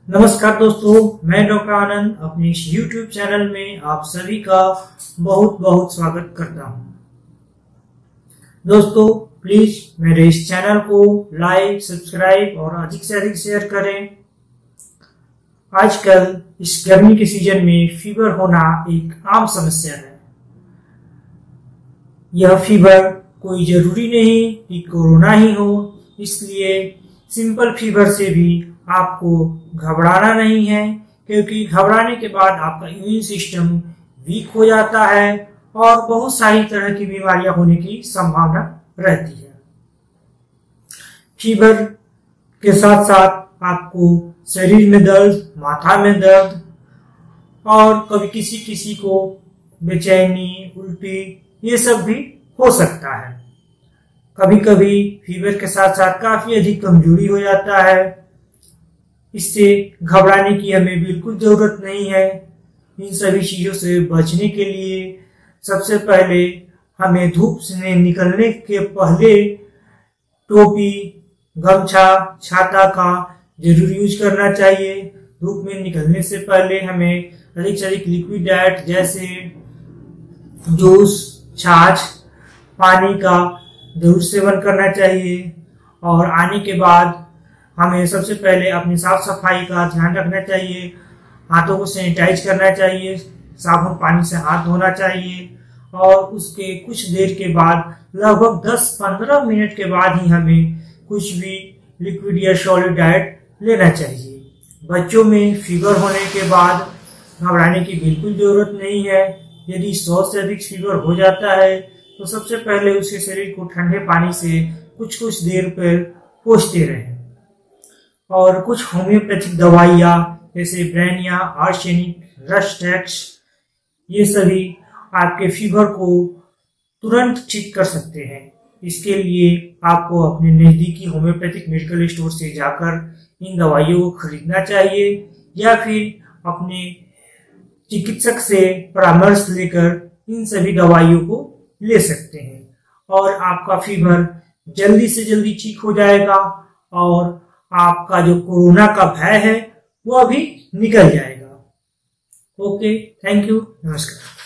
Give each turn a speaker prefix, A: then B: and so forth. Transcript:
A: नमस्कार दोस्तों, मैं डॉक्टर आनंद अपने इस YouTube चैनल में आप सभी का बहुत बहुत स्वागत करता हूं। दोस्तों प्लीज मेरे इस चैनल को लाइक, सब्सक्राइब और अधिक से अधिक शेयर करें। आजकल इस गर्मी के सीजन में फीवर होना एक आम समस्या है। यह फीवर कोई जरूरी नहीं कि कोरोना ही हो, इसलिए सिंपल फीवर से भी आपको घबराना नहीं है, क्योंकि घबराने के बाद आपका इम्यून सिस्टम वीक हो जाता है और बहुत सारी तरह की बीमारियां होने की संभावना रहती है। फीवर के साथ साथ आपको शरीर में दर्द, माथा में दर्द और कभी किसी किसी को बेचैनी, उल्टी ये सब भी हो सकता है। कभी कभी फीवर के साथ साथ काफी अधिक कमजोरी हो जाता है। इससे घबराने की हमें बिल्कुल जरूरत नहीं है। इन सभी चीजों से बचने के लिए सबसे पहले हमें धूप से निकलने के पहले टोपी, गमछा, छाता का जरूर यूज करना चाहिए। धूप में निकलने से पहले हमें अधिक से अधिक लिक्विड डाइट जैसे जूस, छाछ, पानी का जरूर सेवन करना चाहिए। और आने के बाद हमें सबसे पहले अपनी साफ सफाई का ध्यान रखना चाहिए। हाथों को सैनिटाइज करना चाहिए, साबुन पानी से हाथ धोना चाहिए और उसके कुछ देर के बाद लगभग 10-15 मिनट के बाद ही हमें कुछ भी लिक्विड या सॉलिड डाइट लेना चाहिए। बच्चों में फीवर होने के बाद घबराने की बिल्कुल जरूरत नहीं है। यदि 100 से अधिक फीवर हो जाता है तो सबसे पहले उसके शरीर को ठंडे पानी से कुछ कुछ देर पर पोंछते रहें। और कुछ होम्योपैथिक दवाइयाँ जैसे ब्रेनिया, आर्सेनिक, रस्टेक्स ये सभी आपके फीवर को तुरंत ठीक कर सकते हैं। इसके लिए आपको अपने नजदीकी होम्योपैथिक मेडिकल स्टोर से जाकर इन दवाइयों को खरीदना चाहिए या फिर अपने चिकित्सक से परामर्श लेकर इन सभी दवाइयों को ले सकते हैं और आपका फीवर जल्दी से जल्दी ठीक हो जाएगा और आपका जो कोरोना का भय है वो अभी निकल जाएगा। ओके, थैंक यू, नमस्कार।